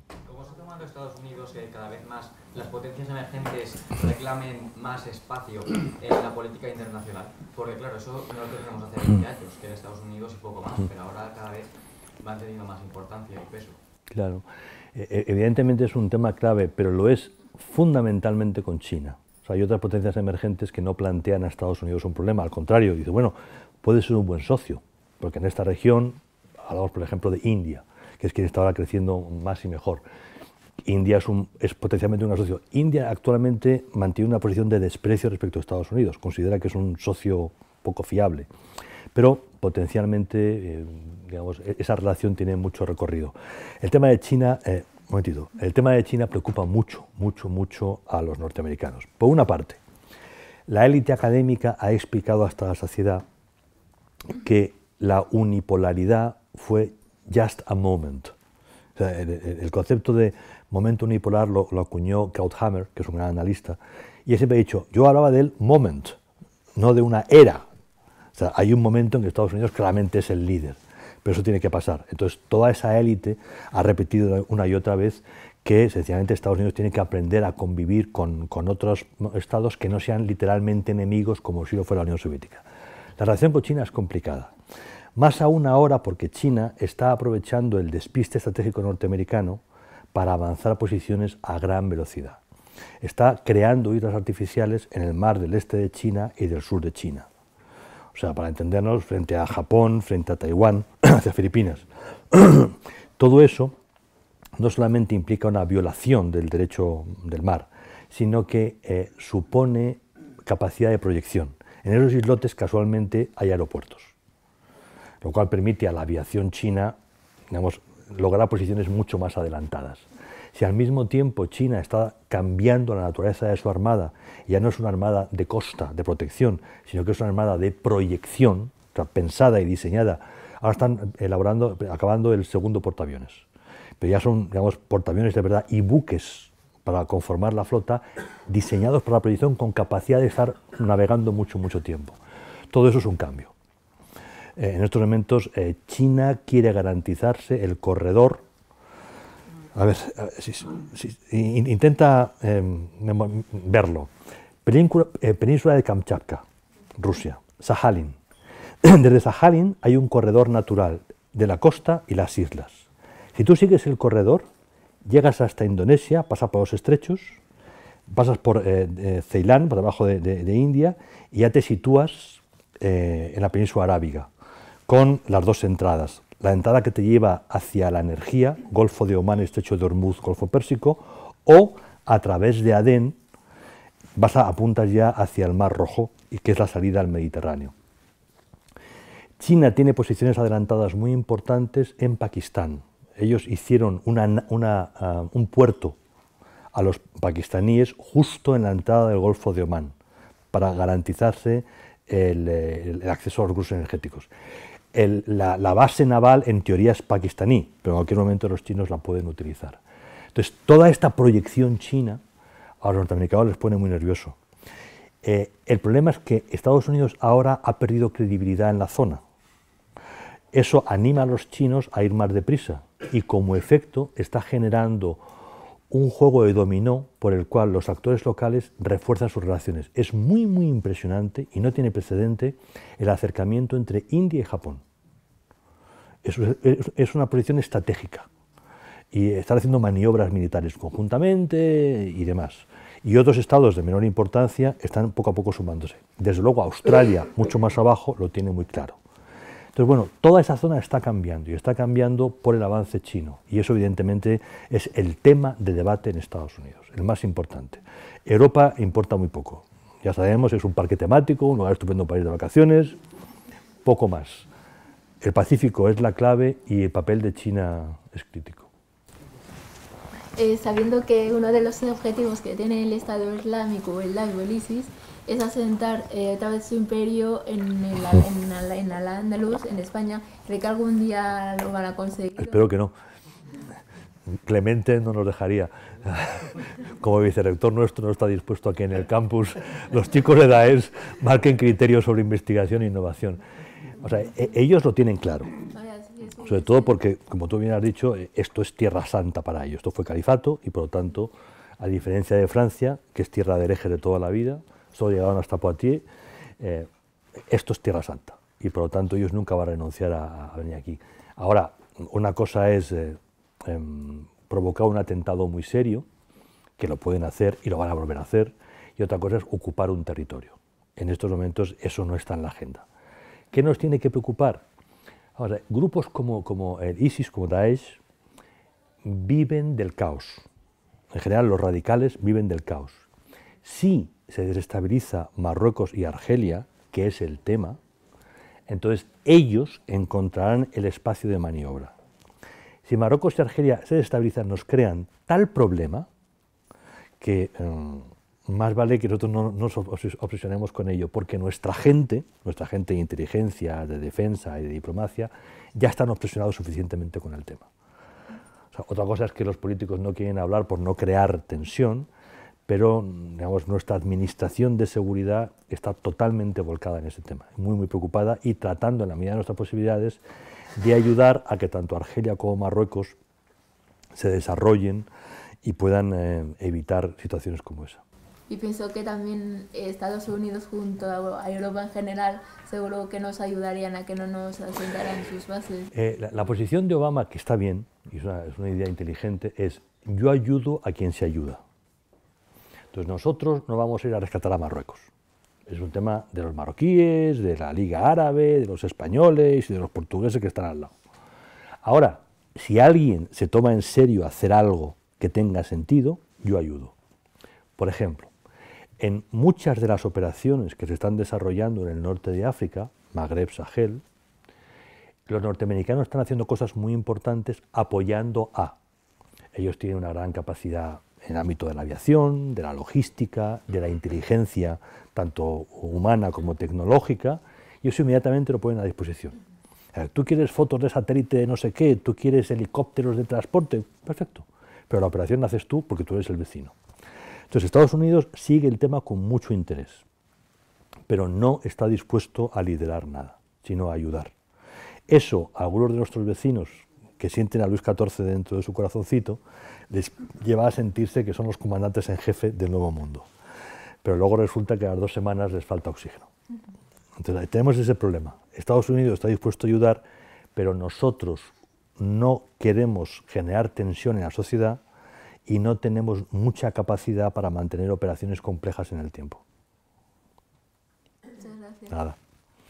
¿Cómo está tomando Estados Unidos que cada vez más las potencias emergentes reclamen más espacio en la política internacional? Porque claro, eso no lo teníamos hace 20 años, que era Estados Unidos y poco más, pero ahora cada vez van teniendo más importancia y peso. Claro, evidentemente es un tema clave, pero lo es fundamentalmente con China. O sea, hay otras potencias emergentes que no plantean a Estados Unidos un problema, al contrario, dice, bueno, puede ser un buen socio, porque en esta región, hablamos por ejemplo de India, que es quien está ahora creciendo más y mejor. India es potencialmente un socio. India actualmente mantiene una posición de desprecio respecto a Estados Unidos, considera que es un socio poco fiable, pero potencialmente, digamos, esa relación tiene mucho recorrido. El tema de China, un momentito, el tema de China preocupa mucho a los norteamericanos. Por una parte, la élite académica ha explicado hasta la saciedad que la unipolaridad fue just a moment. O sea, el concepto de momento unipolar lo acuñó Krauthammer, que es un gran analista, y él siempre ha dicho, yo hablaba del moment, no de una era. O sea, hay un momento en que Estados Unidos claramente es el líder, pero eso tiene que pasar. Entonces, toda esa élite ha repetido una y otra vez que, sencillamente, Estados Unidos tiene que aprender a convivir con otros estados que no sean literalmente enemigos, como si lo fuera la Unión Soviética. La relación con China es complicada. Más aún ahora porque China está aprovechando el despiste estratégico norteamericano para avanzar a posiciones a gran velocidad. Está creando islas artificiales en el mar del este de China y del sur de China. O sea, para entendernos, frente a Japón, frente a Taiwán, hacia Filipinas. Todo eso no solamente implica una violación del derecho del mar, sino que supone capacidad de proyección. En esos islotes casualmente hay aeropuertos, lo cual permite a la aviación china, digamos, lograr posiciones mucho más adelantadas. Si al mismo tiempo China está cambiando la naturaleza de su armada, ya no es una armada de costa, de protección, sino que es una armada de proyección, o sea, pensada y diseñada. Ahora están acabando el segundo portaaviones, pero ya son, digamos, portaaviones de verdad y buques para conformar la flota, diseñados para la proyección con capacidad de estar navegando mucho tiempo. Todo eso es un cambio. En estos momentos, China quiere garantizarse el corredor. A ver, intenta verlo. Península de Kamchatka, Rusia, Sajalín. Desde Sajalín hay un corredor natural de la costa y las islas. Si tú sigues el corredor, llegas hasta Indonesia, pasas por los estrechos, pasas por Ceilán, por debajo de India, y ya te sitúas en la península arábiga, con las dos entradas. La entrada que te lleva hacia la energía, Golfo de Omán, Estrecho de Hormuz, Golfo Pérsico, o a través de Adén apuntas ya hacia el Mar Rojo, y que es la salida al Mediterráneo. China tiene posiciones adelantadas muy importantes en Pakistán. Ellos hicieron un puerto a los pakistaníes justo en la entrada del Golfo de Omán para garantizarse el acceso a los recursos energéticos. La base naval en teoría es pakistaní, pero en cualquier momento los chinos la pueden utilizar. Entonces, toda esta proyección china a los norteamericanos les pone muy nervioso. El problema es que Estados Unidos ahora ha perdido credibilidad en la zona. Eso anima a los chinos a ir más deprisa y como efecto está generando un juego de dominó por el cual los actores locales refuerzan sus relaciones. Es muy impresionante y no tiene precedente el acercamiento entre India y Japón. Es una posición estratégica y están haciendo maniobras militares conjuntamente y demás. Y otros estados de menor importancia están poco a poco sumándose. Desde luego Australia, mucho más abajo, lo tiene muy claro. Entonces, bueno, toda esa zona está cambiando y está cambiando por el avance chino y eso evidentemente es el tema de debate en Estados Unidos, el más importante. Europa importa muy poco, ya sabemos, es un parque temático, un lugar estupendo para ir de vacaciones, poco más. El Pacífico es la clave y el papel de China es crítico. Sabiendo que uno de los objetivos que tiene el Estado Islámico, el ISIS, es asentar otra vez su imperio en Al-Ándalus, en España, ¿cree que algún día lo van a conseguir? Espero que no. Clemente no nos dejaría. Como vicerrector nuestro no está dispuesto a que en el campus los chicos de Daesh marquen criterios sobre investigación e innovación. O sea, ellos lo tienen claro. Sobre todo porque, como tú bien has dicho, esto es tierra santa para ellos. Esto fue califato y, por lo tanto, a diferencia de Francia, que es tierra de herejes de toda la vida, solo llegaron hasta Poitiers, esto es tierra santa y, por lo tanto, ellos nunca van a renunciar a venir aquí. Ahora, una cosa es provocar un atentado muy serio, que lo pueden hacer y lo van a volver a hacer, y otra cosa es ocupar un territorio. En estos momentos eso no está en la agenda. ¿Qué nos tiene que preocupar? Ahora, grupos como el ISIS, como Daesh, viven del caos. En general, los radicales viven del caos. Si se desestabiliza Marruecos y Argelia, que es el tema, entonces ellos encontrarán el espacio de maniobra. Si Marruecos y Argelia se desestabilizan, nos crean tal problema que más vale que nosotros no nos obsesionemos con ello, porque nuestra gente de inteligencia, de defensa y de diplomacia, ya están obsesionados suficientemente con el tema. O sea, otra cosa es que los políticos no quieren hablar por no crear tensión, pero digamos, nuestra administración de seguridad está totalmente volcada en ese tema, muy preocupada y tratando en la medida de nuestras posibilidades de ayudar a que tanto Argelia como Marruecos se desarrollen y puedan evitar situaciones como esa. Y pienso que también Estados Unidos junto a Europa en general seguro que nos ayudarían a que no nos asentaran sus bases. La posición de Obama, que está bien, y es una idea inteligente, es yo ayudo a quien se ayuda. Entonces nosotros no vamos a ir a rescatar a Marruecos. Es un tema de los marroquíes, de la Liga Árabe, de los españoles y de los portugueses que están al lado. Ahora, si alguien se toma en serio hacer algo que tenga sentido, yo ayudo. Por ejemplo, en muchas de las operaciones que se están desarrollando en el norte de África, Magreb, Sahel, los norteamericanos están haciendo cosas muy importantes apoyando a. Ellos tienen una gran capacidad en el ámbito de la aviación, de la logística, de la inteligencia, tanto humana como tecnológica, y eso inmediatamente lo ponen a disposición. Tú quieres fotos de satélite de no sé qué, tú quieres helicópteros de transporte, perfecto, pero la operación la haces tú porque tú eres el vecino. Entonces Estados Unidos sigue el tema con mucho interés, pero no está dispuesto a liderar nada, sino a ayudar. Eso a algunos de nuestros vecinos que sienten a Luis XIV dentro de su corazoncito, les lleva a sentirse que son los comandantes en jefe del Nuevo Mundo. Pero luego resulta que a las 2 semanas les falta oxígeno. Entonces tenemos ese problema. Estados Unidos está dispuesto a ayudar, pero nosotros no queremos generar tensión en la sociedad y no tenemos mucha capacidad para mantener operaciones complejas en el tiempo. Muchas gracias. Nada.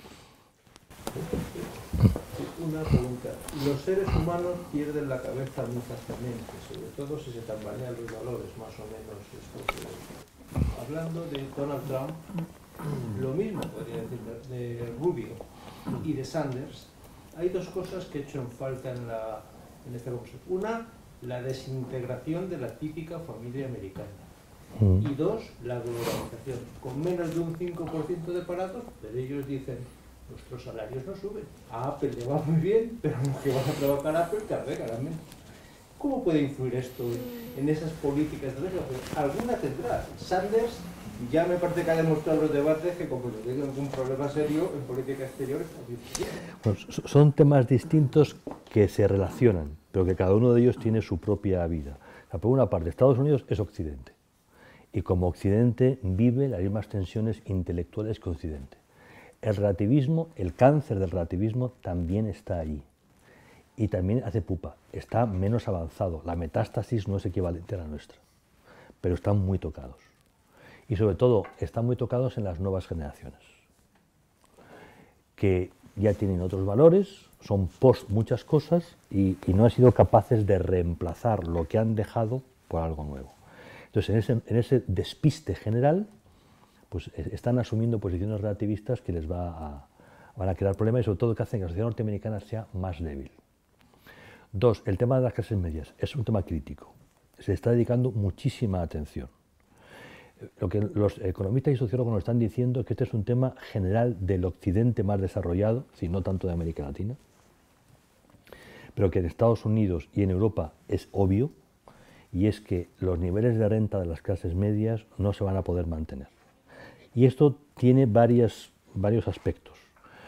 Una pregunta. Los seres humanos pierden la cabeza muy fácilmente, sobre todo si se tambalean los valores, más o menos. Hablando de Donald Trump, lo mismo podría decir de Rubio y de Sanders. Hay 2 cosas que he hecho en falta en este boxeo. Una, la desintegración de la típica familia americana. Y 2, la globalización. Con menos de un 5% de parados, pero ellos dicen, nuestros salarios no suben. A Apple le va muy bien, pero lo que van a provocar a Apple cargarán menos. ¿Cómo puede influir esto en esas políticas de riesgo? Alguna tendrá. Sanders ya me parece que ha demostrado los debates que como no tiene algún problema serio en política exterior está bien. Bueno, son temas distintos que se relacionan, pero que cada uno de ellos tiene su propia vida. O sea, por una parte, Estados Unidos es Occidente, y como Occidente vive las mismas tensiones intelectuales que Occidente. El relativismo, el cáncer del relativismo también está allí, y también hace pupa, está menos avanzado, la metástasis no es equivalente a la nuestra, pero están muy tocados. Y sobre todo, están muy tocados en las nuevas generaciones, que ya tienen otros valores, son post muchas cosas y no han sido capaces de reemplazar lo que han dejado por algo nuevo. Entonces, en ese despiste general, pues están asumiendo posiciones relativistas que les van a crear problemas y sobre todo que hacen que la sociedad norteamericana sea más débil. 2, el tema de las clases medias es un tema crítico. Se le está dedicando muchísima atención. Lo que los economistas y sociólogos nos están diciendo es que este es un tema general del occidente más desarrollado, si no tanto de América Latina, pero que en Estados Unidos y en Europa es obvio, y es que los niveles de renta de las clases medias no se van a poder mantener. Y esto tiene varios aspectos.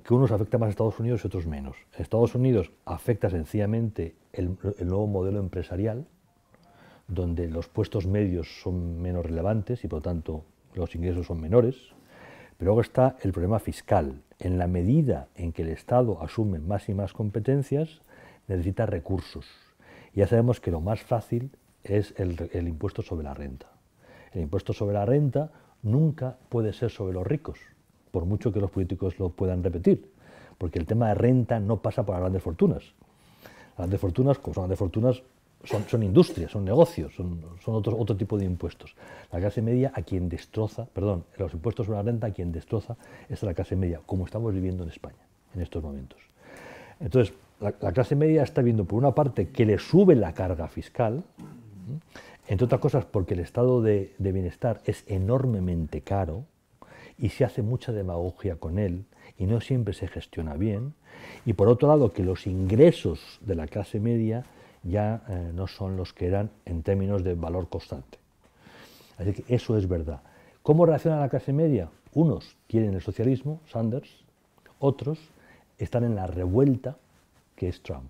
que unos afectan más a Estados Unidos y otros menos. En Estados Unidos afecta sencillamente el nuevo modelo empresarial, donde los puestos medios son menos relevantes y por lo tanto los ingresos son menores. Pero luego está el problema fiscal. En la medida en que el Estado asume más y más competencias, necesita recursos. Y ya sabemos que lo más fácil es el impuesto sobre la renta. El impuesto sobre la renta nunca puede ser sobre los ricos, por mucho que los políticos lo puedan repetir, porque el tema de renta no pasa por las grandes fortunas. Las grandes fortunas, como son grandes fortunas, son industrias, son negocios, son otro tipo de impuestos. La clase media a quien destroza, perdón, los impuestos sobre la renta a quien destroza es la clase media, como estamos viviendo en España en estos momentos. Entonces, la clase media está viendo por una parte que le sube la carga fiscal, entre otras cosas porque el estado de bienestar es enormemente caro y se hace mucha demagogia con él y no siempre se gestiona bien, y por otro lado que los ingresos de la clase media ya no son los que eran en términos de valor constante. Así que eso es verdad. ¿Cómo reacciona la clase media? Unos quieren el socialismo, Sanders, otros están en la revuelta, que es Trump.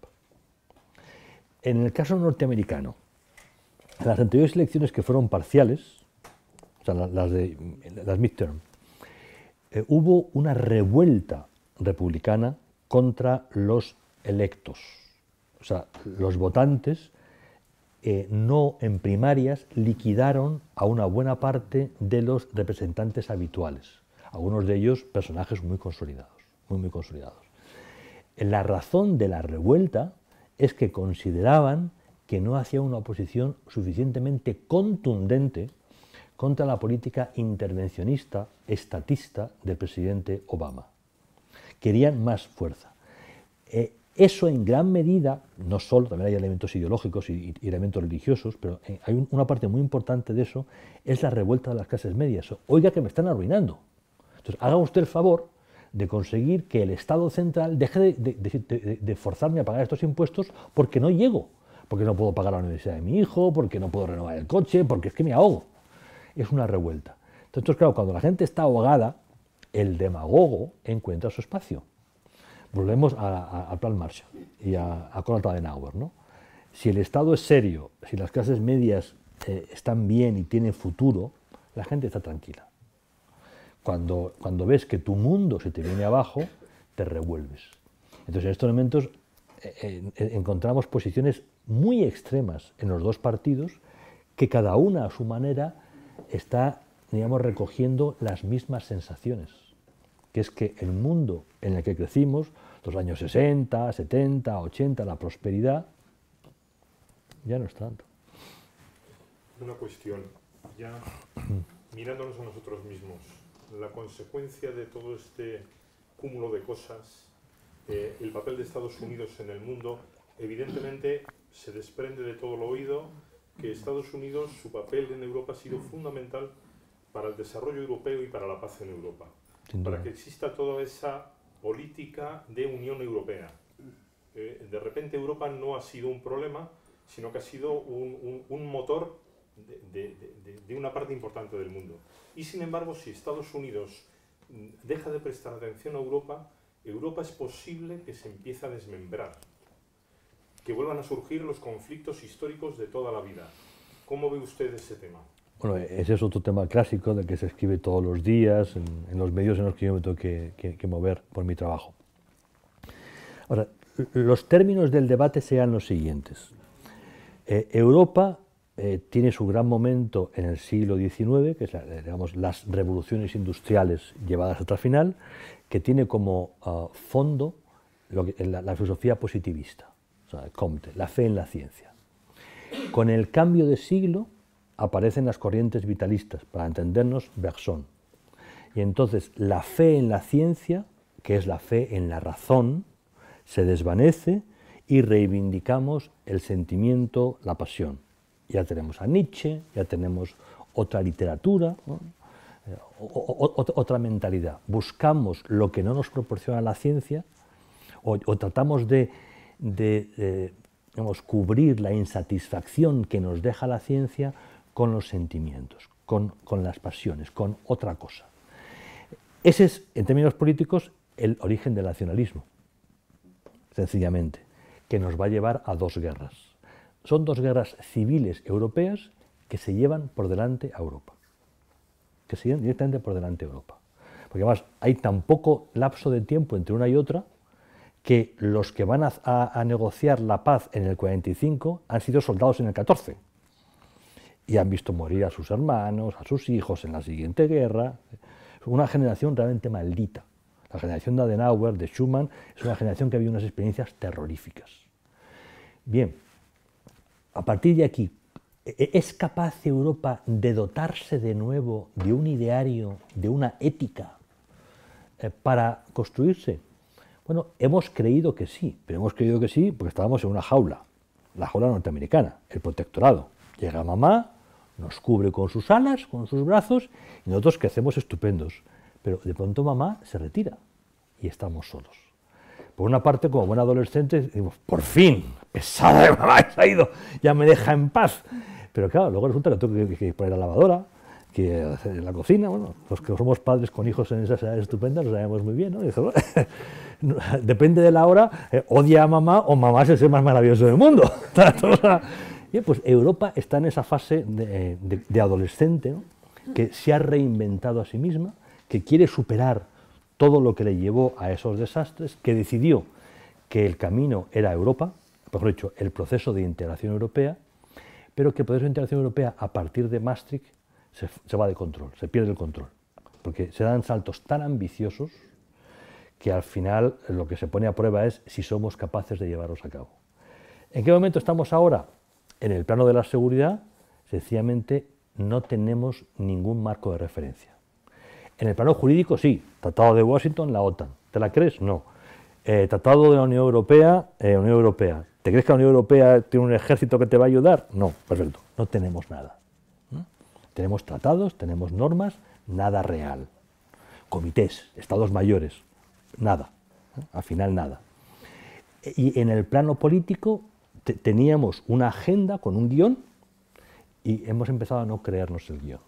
En el caso norteamericano, en las anteriores elecciones que fueron parciales, o sea, las midterm, hubo una revuelta republicana contra los electos. O sea, los votantes no en primarias liquidaron a una buena parte de los representantes habituales, algunos de ellos personajes muy consolidados, muy consolidados. La razón de la revuelta es que consideraban que no hacía una oposición suficientemente contundente contra la política intervencionista, estatista del presidente Obama. Querían más fuerza. Eso en gran medida, no solo, también hay elementos ideológicos y elementos religiosos, pero hay una parte muy importante de eso, es la revuelta de las clases medias. Oiga que me están arruinando. Entonces, haga usted el favor de conseguir que el Estado central deje de forzarme a pagar estos impuestos porque no llego, porque no puedo pagar la universidad de mi hijo, porque no puedo renovar el coche, porque es que me ahogo. Es una revuelta. Entonces, claro, cuando la gente está ahogada, el demagogo encuentra su espacio. Volvemos al Plan Marshall y a Konrad Adenauer, ¿no? Si el Estado es serio, si las clases medias están bien y tienen futuro, la gente está tranquila. Cuando ves que tu mundo se te viene abajo, te revuelves. Entonces, en estos momentos encontramos posiciones muy extremas en los dos partidos, que cada una a su manera está, digamos, recogiendo las mismas sensaciones, que es que el mundo en el que crecimos, los años 60, 70, 80, la prosperidad, ya no es tanto. Una cuestión, ya mirándonos a nosotros mismos, la consecuencia de todo este cúmulo de cosas, el papel de Estados Unidos en el mundo, evidentemente se desprende de todo lo oído que Estados Unidos, su papel en Europa ha sido fundamental para el desarrollo europeo y para la paz en Europa, para que exista toda esa política de Unión Europea. De repente Europa no ha sido un problema, sino que ha sido un motor de una parte importante del mundo. Y sin embargo, si Estados Unidos deja de prestar atención a Europa, Europa es posible que se empiece a desmembrar, que vuelvan a surgir los conflictos históricos de toda la vida. ¿Cómo ve usted ese tema? Bueno, ese es otro tema clásico del que se escribe todos los días en los medios en los que yo me tengo que mover por mi trabajo. Ahora, los términos del debate sean los siguientes. Europa tiene su gran momento en el siglo XIX, que es digamos, las revoluciones industriales llevadas hasta el final, que tiene como fondo la filosofía positivista, o sea, Comte, la fe en la ciencia. Con el cambio de siglo aparecen las corrientes vitalistas, para entendernos, Bergson. Y entonces la fe en la ciencia, que es la fe en la razón, se desvanece y reivindicamos el sentimiento, la pasión. Ya tenemos a Nietzsche, ya tenemos otra literatura, ¿no? Otra mentalidad. Buscamos lo que no nos proporciona la ciencia o tratamos de digamos, cubrir la insatisfacción que nos deja la ciencia con los sentimientos, con las pasiones, con otra cosa. Ese es, en términos políticos, el origen del nacionalismo, sencillamente, que nos va a llevar a dos guerras. Son dos guerras civiles europeas que se llevan por delante a Europa, que se llevan directamente por delante a Europa. Porque además hay tan poco lapso de tiempo entre una y otra que los que van a negociar la paz en el 45 han sido soldados en el 14 y han visto morir a sus hermanos, a sus hijos en la siguiente guerra. Una generación realmente maldita. La generación de Adenauer, de Schuman, es una generación que ha vivido unas experiencias terroríficas. Bien, a partir de aquí, ¿es capaz Europa de dotarse de nuevo de un ideario, de una ética para construirse? Bueno, hemos creído que sí, pero hemos creído que sí porque estábamos en una jaula, la jaula norteamericana, el protectorado. Llega mamá, nos cubre con sus alas, con sus brazos, y nosotros crecemos estupendos. Pero de pronto mamá se retira y estamos solos. Por una parte, como buen adolescente, digo, por fin, pesada de mamá, se ha ido, ya me deja en paz. Pero claro, luego resulta que tengo que poner la lavadora, que hacer la cocina. Bueno, los que somos padres con hijos en esas edades estupendas lo sabemos muy bien, ¿no? Y dice, bueno, depende de la hora, odia a mamá o mamá es el ser más maravilloso del mundo. Y pues Europa está en esa fase de adolescente, ¿no? Que se ha reinventado a sí misma, que quiere superar todo lo que le llevó a esos desastres, que decidió que el camino era Europa, mejor dicho, el proceso de integración europea, pero que el proceso de integración europea a partir de Maastricht se va de control, se pierde el control, porque se dan saltos tan ambiciosos que al final lo que se pone a prueba es si somos capaces de llevarlos a cabo. ¿En qué momento estamos ahora? En el plano de la seguridad, sencillamente no tenemos ningún marco de referencia. En el plano jurídico, sí, Tratado de Washington, la OTAN. ¿Te la crees? No. Tratado de la Unión Europea, Unión Europea. ¿Te crees que la Unión Europea tiene un ejército que te va a ayudar? No, perfecto, no tenemos nada. ¿No? Tenemos tratados, tenemos normas, nada real. Comités, estados mayores, nada. Al final nada. Y en el plano político teníamos una agenda con un guión y hemos empezado a no creernos el guión.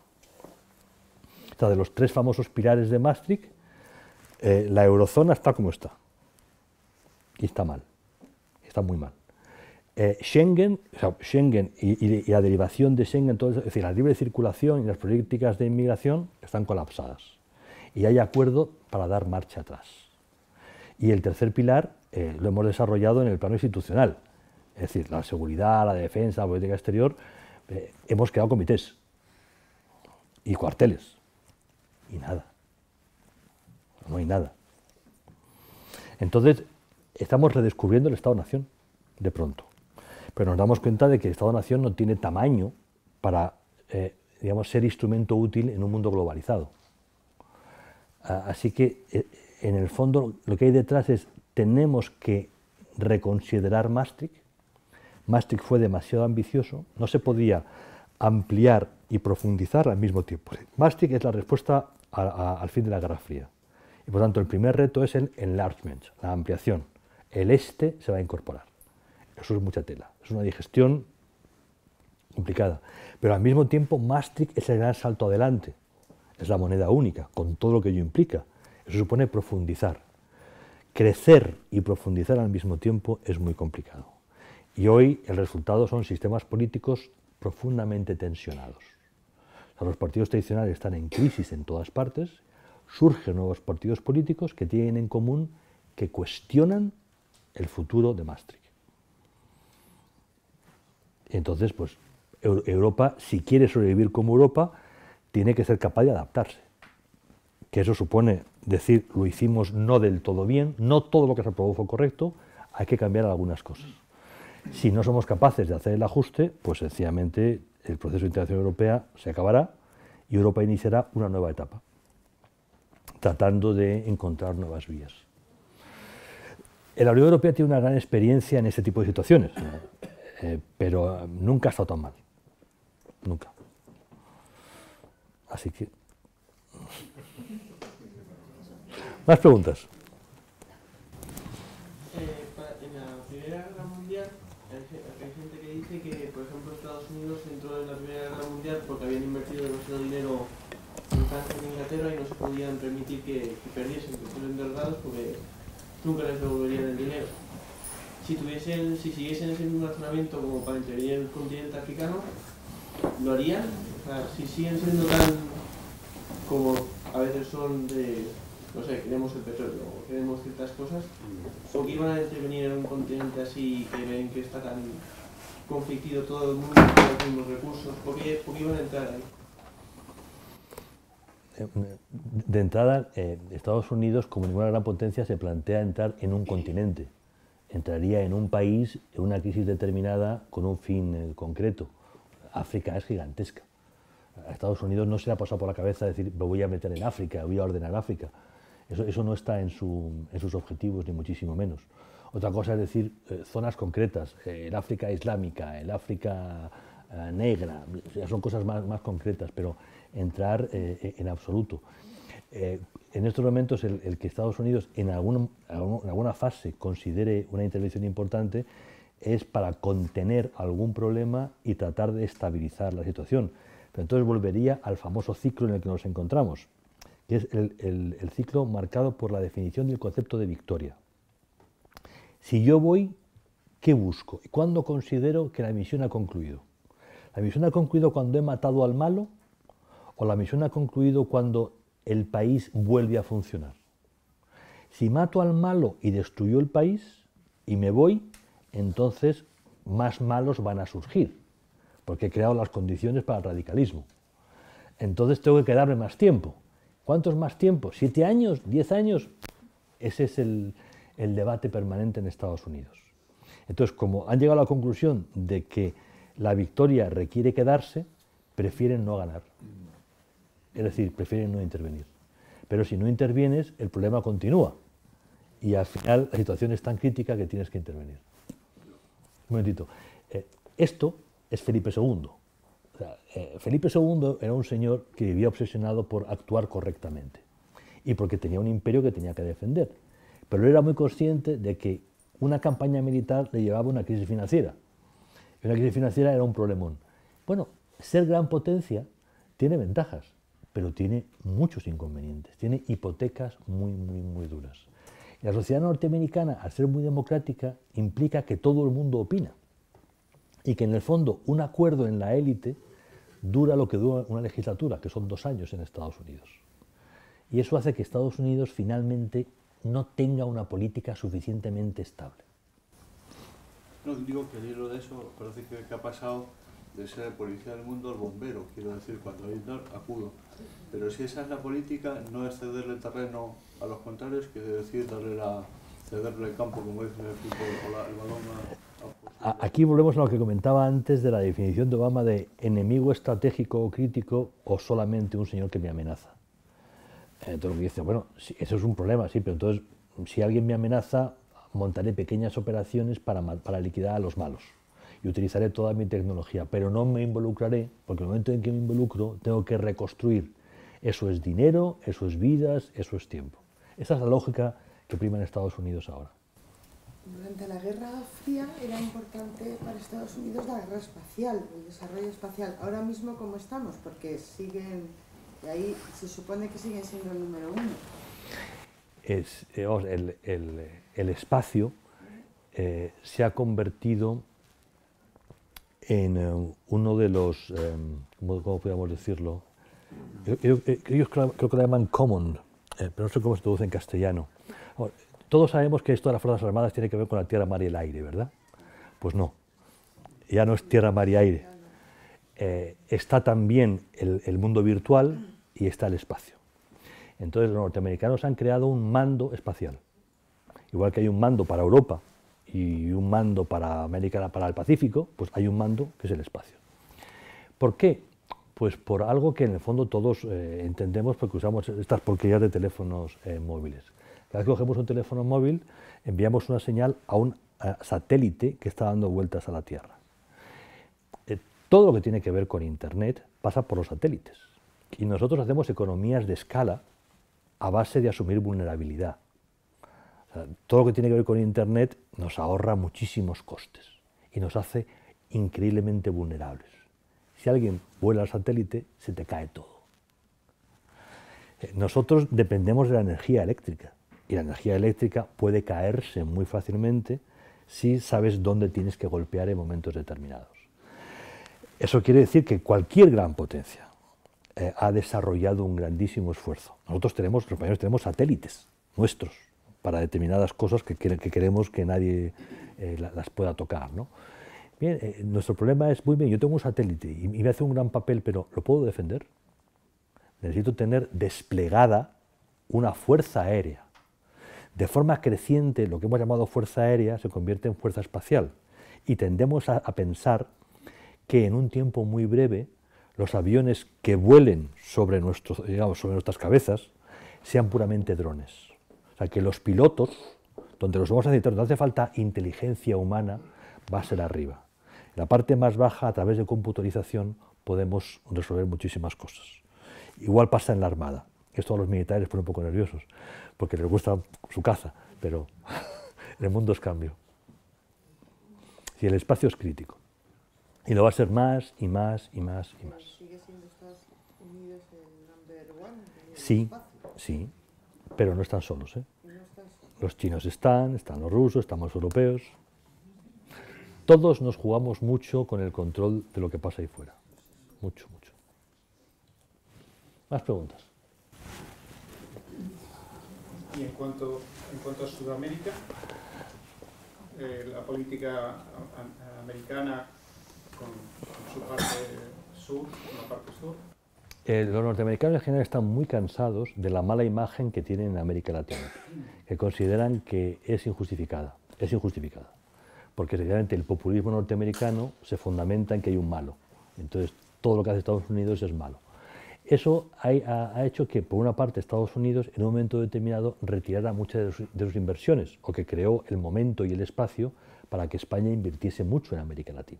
O sea, de los tres famosos pilares de Maastricht, la eurozona está como está. Y está mal. Está muy mal. Schengen, o sea, Schengen y la derivación de Schengen, todo eso, es decir, la libre circulación y las políticas de inmigración están colapsadas. Y hay acuerdo para dar marcha atrás. Y el tercer pilar lo hemos desarrollado en el plano institucional. Es decir, la seguridad, la defensa, la política exterior, hemos creado comités y cuarteles. Y nada. No hay nada. Entonces, estamos redescubriendo el Estado-Nación, de pronto. Pero nos damos cuenta de que el Estado-Nación no tiene tamaño para, digamos, ser instrumento útil en un mundo globalizado. Así que, en el fondo, lo que hay detrás es, tenemos que reconsiderar Maastricht. Maastricht fue demasiado ambicioso, no se podía ampliar y profundizar al mismo tiempo. Maastricht es la respuesta al fin de la Guerra Fría. Y por tanto, el primer reto es el enlargement, la ampliación. El este se va a incorporar. Eso es mucha tela, es una digestión complicada. Pero al mismo tiempo, Maastricht es el gran salto adelante. Es la moneda única, con todo lo que ello implica. Eso supone profundizar. Crecer y profundizar al mismo tiempo es muy complicado. Y hoy el resultado son sistemas políticos profundamente tensionados. O sea, los partidos tradicionales están en crisis en todas partes, surgen nuevos partidos políticos que tienen en común que cuestionan el futuro de Maastricht. Y entonces, pues, Europa, si quiere sobrevivir como Europa, tiene que ser capaz de adaptarse. Que eso supone decir, lo hicimos no del todo bien, no todo lo que se aprobó fue correcto, hay que cambiar algunas cosas. Si no somos capaces de hacer el ajuste, pues sencillamente el proceso de integración europea se acabará y Europa iniciará una nueva etapa, tratando de encontrar nuevas vías. La Unión Europea tiene una gran experiencia en este tipo de situaciones, pero nunca ha estado tan mal. Nunca. Así que... ¿Más preguntas? En la Primera Guerra Mundial hay gente que dice que, por ejemplo, Estados Unidos entró en la Primera Guerra Mundial porque habían invertido demasiado dinero en Francia y en Inglaterra y no se podían permitir que perdiesen, que fuesen derrotados, porque nunca les devolverían el dinero. Si siguiesen ese mismo razonamiento como para intervenir en el continente africano, ¿lo harían? O sea, si siguen siendo tan como a veces son de, no sé, queremos el petróleo o queremos ciertas cosas, o que iban a intervenir en un continente así que ven que está tan conflictivo todo el mundo con los mismos recursos, ¿por qué iban a entrar ahí? De entrada, Estados Unidos, como ninguna gran potencia, se plantea entrar en un continente. Entraría en un país en una crisis determinada con un fin concreto. África es gigantesca. A Estados Unidos no se le ha pasado por la cabeza decir me voy a meter en África, voy a ordenar África. Eso no está en sus objetivos, ni muchísimo menos. Otra cosa es decir zonas concretas, el África islámica, el África negra, son cosas más concretas, pero entrar en absoluto. En estos momentos el que Estados Unidos en alguna fase considere una intervención importante es para contener algún problema y tratar de estabilizar la situación. Pero entonces volvería al famoso ciclo en el que nos encontramos, que es el ciclo marcado por la definición del concepto de victoria. Si yo voy, ¿qué busco? ¿Y cuándo considero que la misión ha concluido? ¿La misión ha concluido cuando he matado al malo? ¿O la misión ha concluido cuando el país vuelve a funcionar? Si mato al malo y destruyo el país y me voy, entonces más malos van a surgir, porque he creado las condiciones para el radicalismo. Entonces tengo que quedarme más tiempo. ¿Cuánto es más tiempo? ¿7 años? ¿10 años? Ese es el debate permanente en Estados Unidos. Entonces, como han llegado a la conclusión de que la victoria requiere quedarse, prefieren no ganar. Es decir, prefieren no intervenir. Pero si no intervienes, el problema continúa. Y al final la situación es tan crítica que tienes que intervenir. Un momentito. Esto es Felipe II. O sea, Felipe II era un señor que vivía obsesionado por actuar correctamente y porque tenía un imperio que tenía que defender. Pero él era muy consciente de que una campaña militar le llevaba a una crisis financiera. Y una crisis financiera era un problemón. Bueno, ser gran potencia tiene ventajas, pero tiene muchos inconvenientes. Tiene hipotecas muy duras. Y la sociedad norteamericana, al ser muy democrática, implica que todo el mundo opina. Y que en el fondo un acuerdo en la élite dura lo que dura una legislatura, que son 2 años en Estados Unidos. Y eso hace que Estados Unidos finalmente no tenga una política suficientemente estable. No, digo que al hilo de eso parece que ha pasado de ser el policía del mundo al bombero, quiero decir, cuando hay dar, acudo. Pero si esa es la política, no es cederle terreno a los contrarios, que decir cederle el campo, como dicen en el fútbol, o el balón Aquí volvemos a lo que comentaba antes de la definición de Obama de enemigo estratégico o crítico o solamente un señor que me amenaza. Entonces dice, bueno, sí, eso es un problema, sí, pero entonces si alguien me amenaza, montaré pequeñas operaciones para liquidar a los malos y utilizaré toda mi tecnología, pero no me involucraré, porque en el momento en que me involucro tengo que reconstruir. Eso es dinero, eso es vidas, eso es tiempo. Esa es la lógica que prima en Estados Unidos ahora. Durante la Guerra Fría era importante para Estados Unidos la guerra espacial, el desarrollo espacial. Ahora mismo, ¿cómo estamos? Porque siguen, de ahí se supone que siguen siendo el número 1. El espacio se ha convertido en uno de los, ¿cómo podríamos decirlo? Ellos creo que lo llaman common, pero no sé cómo se traduce en castellano. Todos sabemos que esto de las Fuerzas Armadas tiene que ver con la tierra, mar y el aire, ¿verdad? Pues no, ya no es tierra, mar y aire. Está también el mundo virtual y está el espacio. Entonces los norteamericanos han creado un mando espacial. Igual que hay un mando para Europa y un mando para América, para el Pacífico, pues hay un mando que es el espacio. ¿Por qué? Pues por algo que en el fondo todos entendemos porque usamos estas porquerías de teléfonos móviles. Cada vez que cogemos un teléfono móvil, enviamos una señal a un satélite que está dando vueltas a la Tierra. Todo lo que tiene que ver con Internet pasa por los satélites. Y nosotros hacemos economías de escala a base de asumir vulnerabilidad. O sea, todo lo que tiene que ver con Internet nos ahorra muchísimos costes y nos hace increíblemente vulnerables. Si alguien vuela al satélite, se te cae todo. Nosotros dependemos de la energía eléctrica y la energía eléctrica puede caerse muy fácilmente si sabes dónde tienes que golpear en momentos determinados. Eso quiere decir que cualquier gran potencia ha desarrollado un grandísimo esfuerzo. Nosotros los españoles tenemos satélites nuestros para determinadas cosas que queremos que nadie las pueda tocar, ¿no? Bien, nuestro problema es, muy bien, yo tengo un satélite y me hace un gran papel, pero ¿lo puedo defender? Necesito tener desplegada una fuerza aérea. De forma creciente, lo que hemos llamado fuerza aérea se convierte en fuerza espacial y tendemos a pensar que en un tiempo muy breve los aviones que vuelen sobre nuestras cabezas sean puramente drones. O sea, que los pilotos, donde los vamos a necesitar, donde hace falta inteligencia humana, va a ser arriba. En la parte más baja, a través de computarización, podemos resolver muchísimas cosas. Igual pasa en la Armada. Esto a los militares les pone un poco nerviosos, porque les gusta su caza, pero el mundo es cambio. Y el espacio es crítico. Y lo va a ser más y más y más y más. ¿Sigue siendo Estados Unidos el number one? Sí, sí, pero no están solos, ¿eh? No están solos. Los chinos están los rusos, estamos los europeos. Todos nos jugamos mucho con el control de lo que pasa ahí fuera. Mucho, mucho. ¿Más preguntas? Y en cuanto a Sudamérica, la política americana con su parte sur, con la parte sur. Los norteamericanos en general están muy cansados de la mala imagen que tienen en América Latina, que consideran que es injustificada, porque sencillamente el populismo norteamericano se fundamenta en que hay un malo, entonces todo lo que hace Estados Unidos es malo. Eso ha hecho que, por una parte, Estados Unidos en un momento determinado retirara muchas de sus inversiones, o que creó el momento y el espacio para que España invirtiese mucho en América Latina.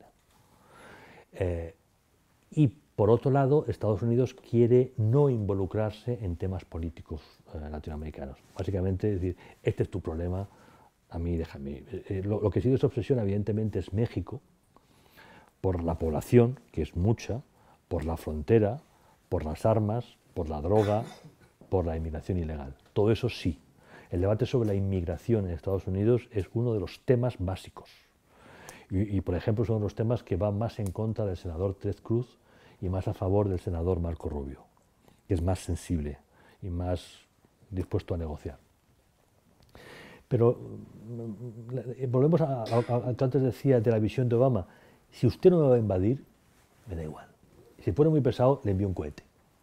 Y por otro lado, Estados Unidos quiere no involucrarse en temas políticos latinoamericanos. Básicamente, es decir, este es tu problema, a mí déjame. Lo que sí les obsesiona, evidentemente, es México, por la población, que es mucha, por la frontera, por las armas, por la droga, por la inmigración ilegal. Todo eso sí. El debate sobre la inmigración en Estados Unidos es uno de los temas básicos. Y por ejemplo, son los temas que van más en contra del senador Ted Cruz y más a favor del senador Marco Rubio, que es más sensible y más dispuesto a negociar. Pero volvemos a que antes decía de la visión de Obama. Si usted no me va a invadir, me da igual. Si pone muy pesado, le envío un cohete.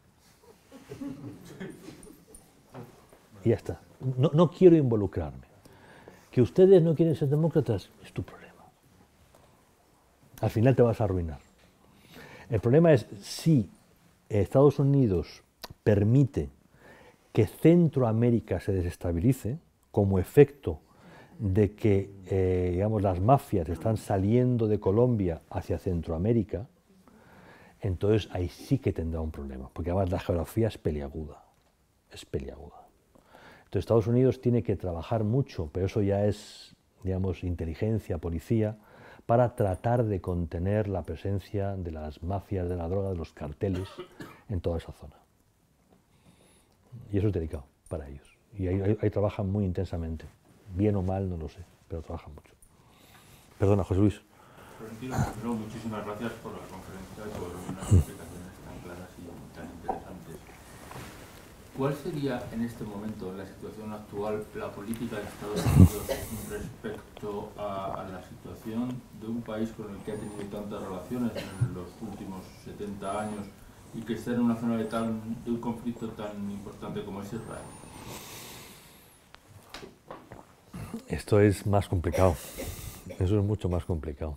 Y ya está. No quiero involucrarme. Que ustedes no quieren ser demócratas, es tu problema. Al final te vas a arruinar. El problema es si Estados Unidos permite que Centroamérica se desestabilice como efecto de que digamos, las mafias están saliendo de Colombia hacia Centroamérica, entonces ahí sí que tendrá un problema, porque además la geografía es peliaguda, Entonces Estados Unidos tiene que trabajar mucho, pero eso ya es, digamos, inteligencia, policía, para tratar de contener la presencia de las mafias de la droga, de los carteles, en toda esa zona. Y eso es delicado para ellos. Y ahí trabajan muy intensamente. Bien o mal, no lo sé, pero trabajan mucho. Perdona, José Luis. Florentino, primero, muchísimas gracias por la conferencia y por unas explicaciones tan claras y tan interesantes. ¿Cuál sería en este momento, en la situación actual, la política de Estados Unidos respecto a la situación de un país con el que ha tenido tantas relaciones en los últimos 70 años y que está en una zona de un conflicto tan importante como es Israel? Esto es más complicado. Eso es mucho más complicado.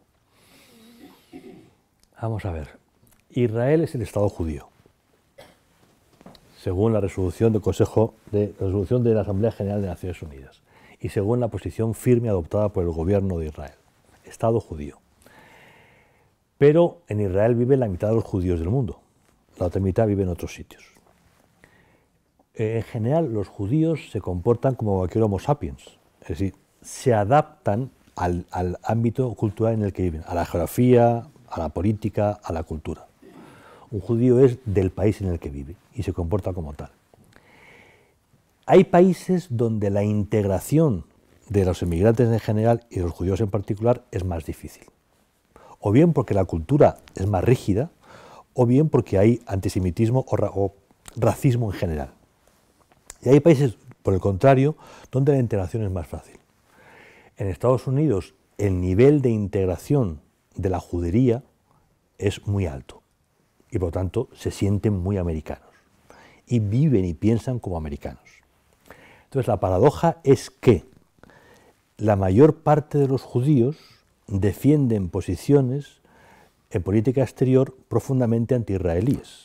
Vamos a ver. Israel es el Estado judío, según la resolución de la Asamblea General de Naciones Unidas y según la posición firme adoptada por el gobierno de Israel. Estado judío. Pero en Israel vive la mitad de los judíos del mundo. La otra mitad vive en otros sitios. En general, los judíos se comportan como cualquier Homo sapiens. Es decir, se adaptan al ámbito cultural en el que viven, a la geografía, a la política, a la cultura. Un judío es del país en el que vive y se comporta como tal. Hay países donde la integración de los inmigrantes en general y de los judíos en particular es más difícil. O bien porque la cultura es más rígida, o bien porque hay antisemitismo o racismo en general. Y hay países, por el contrario, donde la integración es más fácil. En Estados Unidos, el nivel de integración de la judería es muy alto y, por lo tanto, se sienten muy americanos y viven y piensan como americanos. Entonces, la paradoja es que la mayor parte de los judíos defienden posiciones en política exterior profundamente anti-israelíes.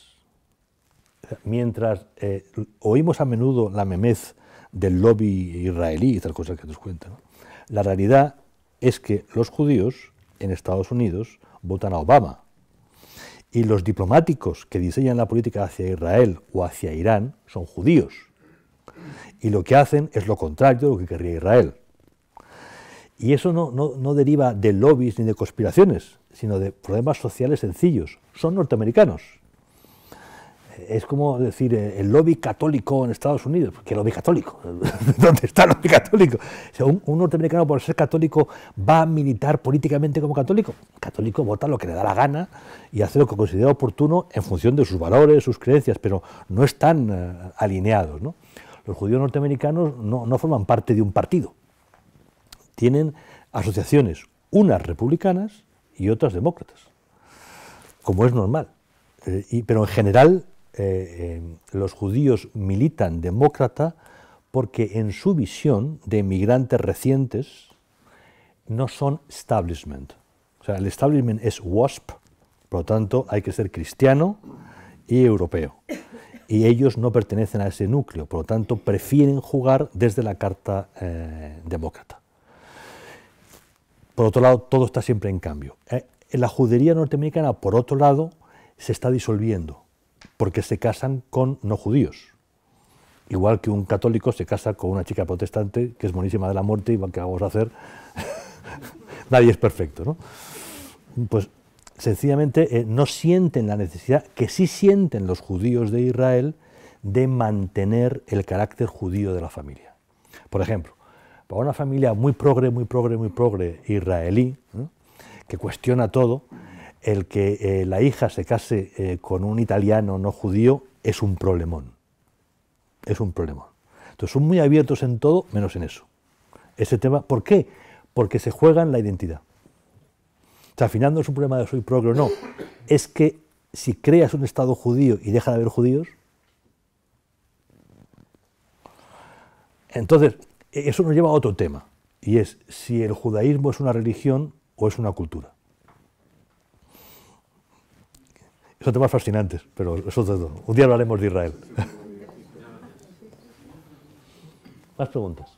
Mientras oímos a menudo la memez del lobby israelí y tal cosa que nos cuentan, ¿no? La realidad es que los judíos en Estados Unidos votan a Obama y los diplomáticos que diseñan la política hacia Israel o hacia Irán son judíos y lo que hacen es lo contrario de lo que querría Israel. Y eso no deriva de lobbies ni de conspiraciones, sino de problemas sociales sencillos. Son norteamericanos. Es como decir el lobby católico en Estados Unidos. ¿Qué lobby católico? ¿Dónde está el lobby católico? O sea, un norteamericano por ser católico va a militar políticamente como católico. El católico vota lo que le da la gana y hace lo que considera oportuno en función de sus valores, sus creencias, pero no están alineados, ¿no? Los judíos norteamericanos no forman parte de un partido. Tienen asociaciones, unas republicanas y otras demócratas, como es normal. Pero en general los judíos militan demócrata porque en su visión de inmigrantes recientes no son establishment. O sea, el establishment es WASP, por lo tanto hay que ser cristiano y europeo. Y ellos no pertenecen a ese núcleo, por lo tanto prefieren jugar desde la carta demócrata. Por otro lado, todo está siempre en cambio. La judería norteamericana, por otro lado, se está disolviendo, porque se casan con no judíos. Igual que un católico se casa con una chica protestante que es monísima de la muerte y ¿qué vamos a hacer? Nadie es perfecto, ¿no? Pues sencillamente no sienten la necesidad, que sí sienten los judíos de Israel, de mantener el carácter judío de la familia. Por ejemplo, para una familia muy progre israelí, ¿no?, que cuestiona todo, el que la hija se case con un italiano no judío es un problemón. Es un problemón. Entonces son muy abiertos en todo, menos en eso. Ese tema, ¿por qué? Porque se juegan la identidad. O sea, al final no es un problema de soy progre o no, es que si creas un Estado judío y deja de haber judíos, entonces eso nos lleva a otro tema, y es si el judaísmo es una religión o es una cultura. Son temas fascinantes, pero eso es todo. Un día hablaremos de Israel. ¿Más preguntas?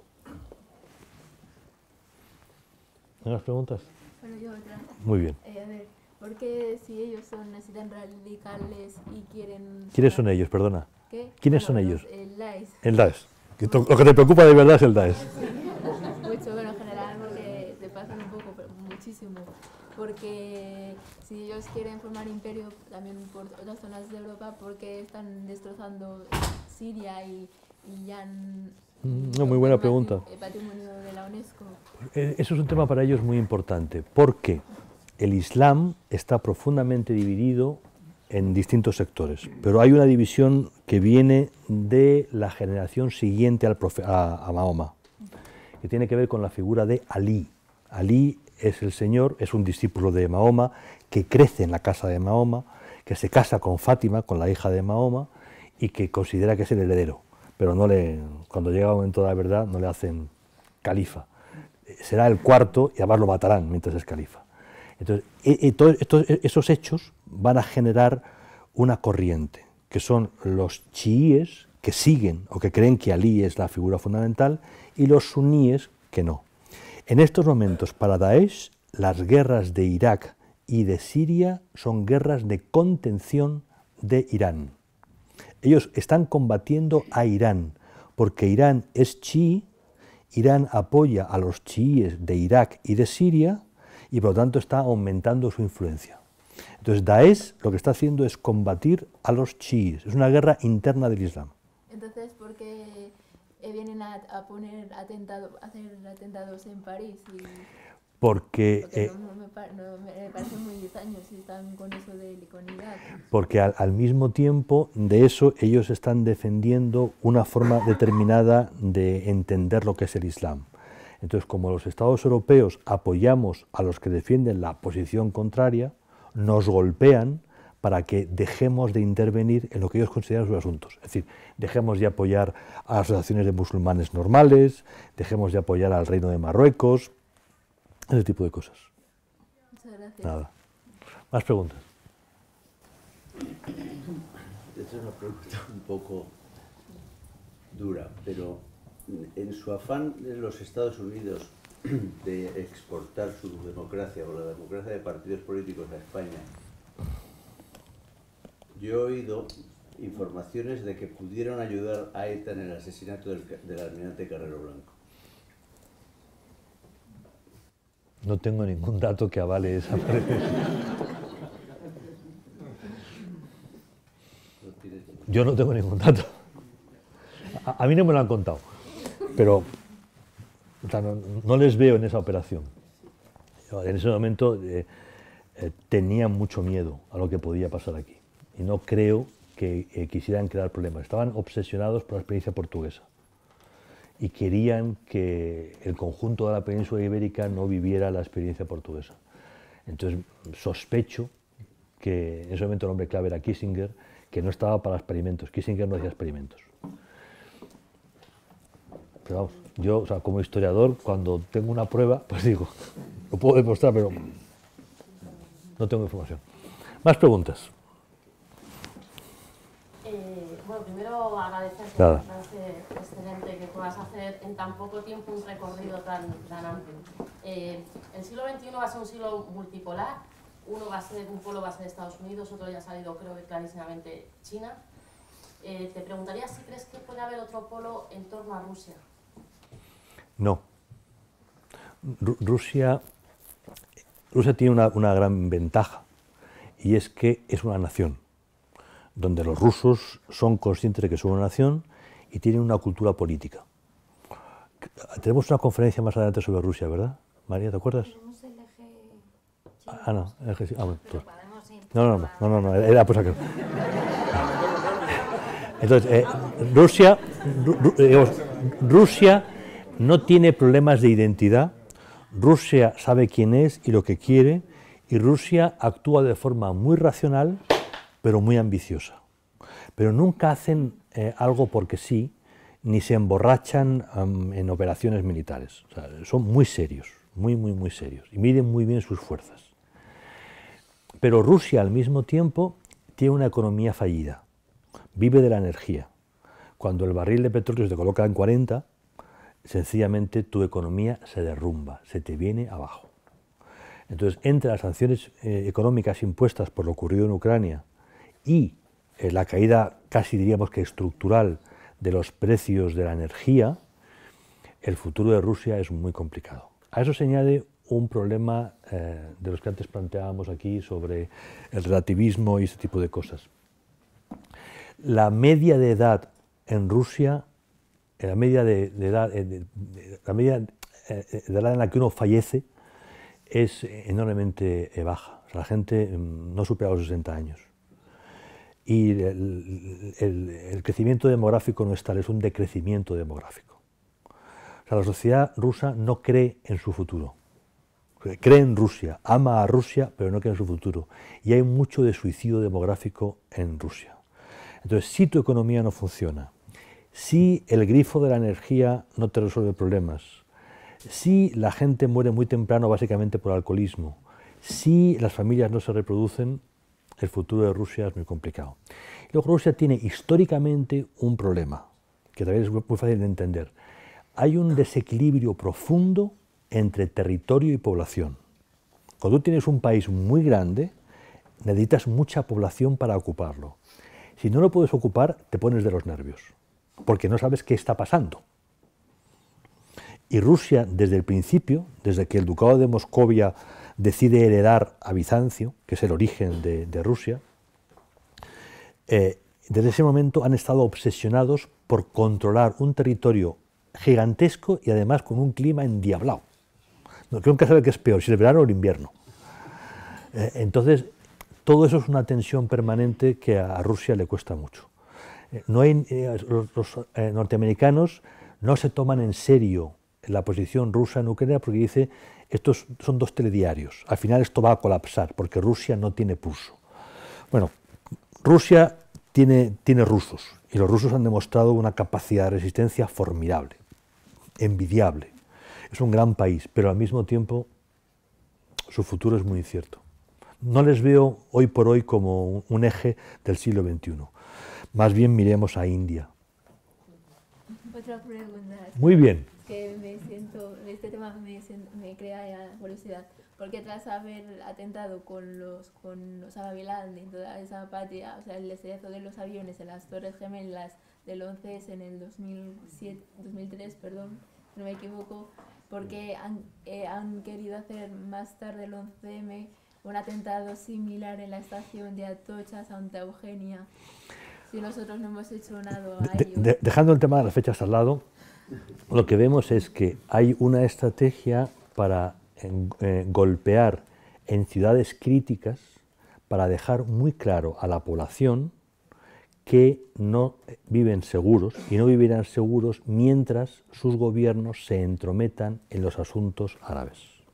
¿Hay más preguntas? Bueno, yo otra. Muy bien. A ver, ¿por qué si ellos son así tan radicales y quieren... ¿Quiénes son ellos? Perdona. ¿Qué? ¿Quiénes son ellos? El Daesh. El Daesh. Lo que te preocupa de verdad es el Daesh. Mucho, bueno, en general porque se pasan un poco, pero muchísimo. Porque si ellos quieren formar imperio también por otras zonas de Europa, porque están destrozando Siria y ya han... Muy buena pregunta. El patrimonio de la UNESCO. Eso es un tema para ellos muy importante, porque el Islam está profundamente dividido en distintos sectores, pero hay una división que viene de la generación siguiente a Mahoma, que tiene que ver con la figura de Alí. Alí es el señor, es un discípulo de Mahoma, que crece en la casa de Mahoma, que se casa con Fátima, con la hija de Mahoma, y que considera que es el heredero, pero cuando llega el momento de la verdad no le hacen califa. Será el cuarto y además lo matarán mientras es califa. Entonces, esos hechos van a generar una corriente, que son los chiíes, que siguen o que creen que Alí es la figura fundamental, y los suníes que no. En estos momentos, para Daesh, las guerras de Irak y de Siria son guerras de contención de Irán. Ellos están combatiendo a Irán, porque Irán es chií, Irán apoya a los chiíes de Irak y de Siria, y por lo tanto está aumentando su influencia. Entonces Daesh lo que está haciendo es combatir a los chiíes, es una guerra interna del Islam. Entonces, ¿por qué vienen a hacer atentados en París. Porque me parece muy extraño si están con eso de iconidad. Porque al mismo tiempo de eso ellos están defendiendo una forma determinada de entender lo que es el Islam. Entonces, como los Estados europeos apoyamos a los que defienden la posición contraria, nos golpean para que dejemos de intervenir en lo que ellos consideran sus asuntos. Es decir, dejemos de apoyar a las asociaciones de musulmanes normales, dejemos de apoyar al Reino de Marruecos, ese tipo de cosas. Muchas gracias. Nada. ¿Más preguntas? Esta es una pregunta un poco dura, pero en su afán de los Estados Unidos de exportar su democracia o la democracia de partidos políticos a España, yo he oído informaciones de que pudieron ayudar a ETA en el asesinato del almirante Carrero Blanco. No tengo ningún dato que avale esa pretensión. Yo no tengo ningún dato. A mí no me lo han contado, pero o sea, no les veo en esa operación. En ese momento tenían mucho miedo a lo que podía pasar aquí y no creo que quisieran crear problemas. Estaban obsesionados por la experiencia portuguesa y querían que el conjunto de la península ibérica no viviera la experiencia portuguesa. Entonces sospecho que en ese momento el hombre clave era Kissinger, que no estaba para experimentos. Kissinger no hacía experimentos. Pero vamos, yo, o sea, como historiador, cuando tengo una prueba, pues digo, lo puedo demostrar, pero no tengo información. ¿Más preguntas? Bueno, primero agradecerte, Nada. me parece excelente que puedas hacer en tan poco tiempo un recorrido tan amplio. El siglo XXI va a ser un siglo multipolar, un polo va a ser Estados Unidos, otro ya ha salido creo que clarísimamente China. Te preguntaría si crees que puede haber otro polo en torno a Rusia. No. Rusia tiene una gran ventaja y es que es una nación, donde los rusos son conscientes de que son una nación y tienen una cultura política. Tenemos una conferencia más adelante sobre Rusia, ¿verdad? María, ¿te acuerdas? Tenemos el eje chino. Ah, no, el eje, bueno, Pero podemos no, era pues aquel. Entonces, Rusia no tiene problemas de identidad, Rusia sabe quién es y lo que quiere, y Rusia actúa de forma muy racional, pero muy ambiciosa. Pero nunca hacen algo porque sí, ni se emborrachan en operaciones militares. O sea, son muy serios, muy serios, y miden muy bien sus fuerzas. Pero Rusia, al mismo tiempo, tiene una economía fallida. Vive de la energía. Cuando el barril de petróleo se te coloca en 40, sencillamente tu economía se derrumba, se te viene abajo. Entonces, entre las sanciones económicas impuestas por lo ocurrido en Ucrania y la caída casi diríamos que estructural de los precios de la energía, el futuro de Rusia es muy complicado. A eso se añade un problema de los que antes planteábamos aquí sobre el relativismo y ese tipo de cosas. La media de edad en Rusia, la media de edad en la que uno fallece es enormemente baja. O sea, la gente no supera los 60 años. Y el crecimiento demográfico no es tal, es un decrecimiento demográfico. O sea, la sociedad rusa no cree en su futuro. Cree en Rusia, ama a Rusia, pero no cree en su futuro. Y hay mucho de suicidio demográfico en Rusia. Entonces, si tu economía no funciona, si el grifo de la energía no te resuelve problemas, si la gente muere muy temprano básicamente por alcoholismo, si las familias no se reproducen, el futuro de Rusia es muy complicado. Y luego Rusia tiene históricamente un problema, que también es muy fácil de entender. Hay un desequilibrio profundo entre territorio y población. Cuando tú tienes un país muy grande, necesitas mucha población para ocuparlo. Si no lo puedes ocupar, te pones de los nervios, porque no sabes qué está pasando. Y Rusia, desde el principio, desde que el Ducado de Moscovia decide heredar a Bizancio, que es el origen de Rusia, desde ese momento han estado obsesionados por controlar un territorio gigantesco y además con un clima endiablado. No, creo que sabe que es peor, si el verano o el invierno. Entonces, todo eso es una tensión permanente que a Rusia le cuesta mucho. Los norteamericanos no se toman en serio la posición rusa en Ucrania porque dice, estos son dos telediarios, al final esto va a colapsar porque Rusia no tiene pulso. Bueno, Rusia tiene rusos y los rusos han demostrado una capacidad de resistencia formidable, envidiable. Es un gran país, pero al mismo tiempo su futuro es muy incierto. No les veo hoy por hoy como un eje del siglo XXI. Más bien miremos a India. Otra pregunta. Muy bien. Que este tema me crea curiosidad, porque tras haber atentado con Osama Bin Laden y toda esa patria, o sea, el destellazo de los aviones en las Torres Gemelas del 11S en el 2003, perdón, no me equivoco, porque han querido hacer más tarde el 11M un atentado similar en la estación de Atocha, Santa Eugenia, si nosotros no hemos hecho nada a ello. Dejando el tema de las fechas al lado, lo que vemos es que hay una estrategia para golpear en ciudades críticas para dejar muy claro a la población que no viven seguros y no vivirán seguros mientras sus gobiernos se entrometan en los asuntos árabes.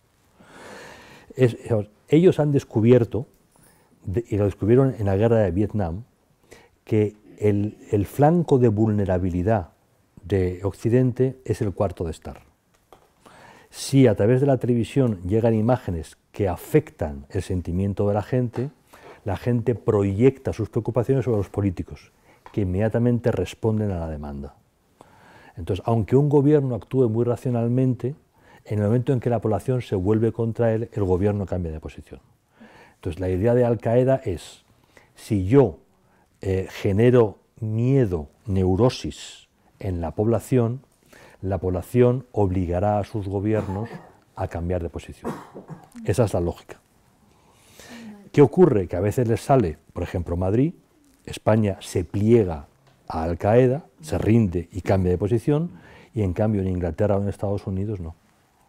Ellos han descubierto, y lo descubrieron en la guerra de Vietnam, que el flanco de vulnerabilidad de Occidente es el cuarto de estar. Si a través de la televisión llegan imágenes que afectan el sentimiento de la gente proyecta sus preocupaciones sobre los políticos, que inmediatamente responden a la demanda. Entonces, aunque un gobierno actúe muy racionalmente, en el momento en que la población se vuelve contra él, el gobierno cambia de posición. Entonces, la idea de Al-Qaeda es, si yo genero miedo, neurosis en la población obligará a sus gobiernos a cambiar de posición. Esa es la lógica. ¿Qué ocurre? Que a veces les sale, por ejemplo, Madrid, España se pliega a Al-Qaeda, se rinde y cambia de posición, y en cambio en Inglaterra o en Estados Unidos no.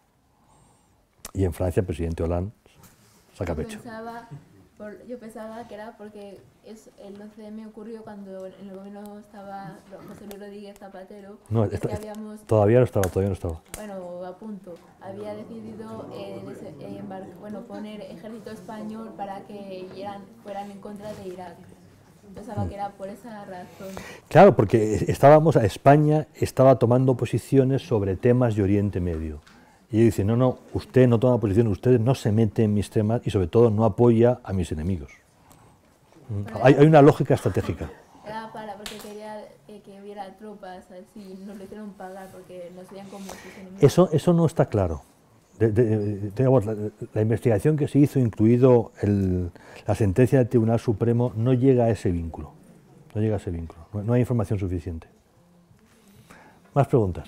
Y en Francia el presidente Hollande saca pecho. Yo pensaba que era porque el 11M ocurrió cuando en el gobierno estaba José Luis Rodríguez Zapatero. No, todavía no estaba. Bueno, a punto. Había decidido poner ejército español para que fueran en contra de Irak. Pensaba que era por esa razón. Claro, porque España estaba tomando posiciones sobre temas de Oriente Medio. Y ellos dicen, no, usted no toma posición, usted no se mete en mis temas y sobre todo no apoya a mis enemigos. Hay una lógica estratégica. Era porque quería que hubiera tropas, así nos lo hicieron pagar porque nos veían como sus enemigos. Eso no está claro. La investigación que se hizo, incluido la sentencia del Tribunal Supremo, no llega a ese vínculo. No hay información suficiente. ¿Más preguntas?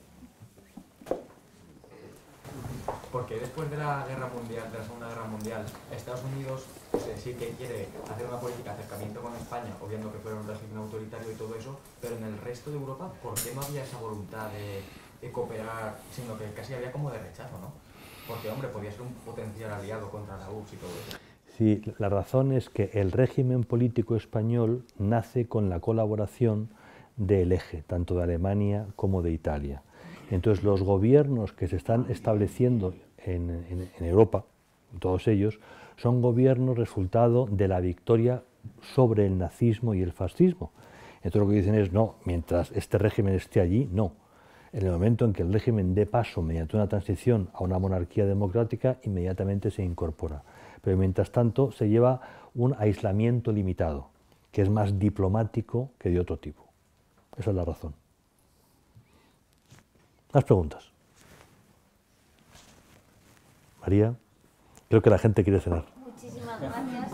Porque después de la Guerra Mundial, de la Segunda Guerra Mundial, Estados Unidos sí que quiere hacer una política de acercamiento con España, obviando que fuera un régimen autoritario y todo eso, pero en el resto de Europa, ¿por qué no había esa voluntad de cooperar, sino que casi había como de rechazo, ¿no? Porque, hombre, podía ser un potencial aliado contra la URSS y todo eso. Sí, la razón es que el régimen político español nace con la colaboración del eje, tanto de Alemania como de Italia. Entonces, los gobiernos que se están estableciendo en Europa, todos ellos, son gobiernos resultado de la victoria sobre el nazismo y el fascismo. Entonces, lo que dicen es, no, mientras este régimen esté allí, no. En el momento en que el régimen dé paso mediante una transición a una monarquía democrática, inmediatamente se incorpora. Pero mientras tanto se lleva un aislamiento limitado, que es más diplomático que de otro tipo. Esa es la razón. ¿Más preguntas? María, creo que la gente quiere cenar. Muchísimas gracias.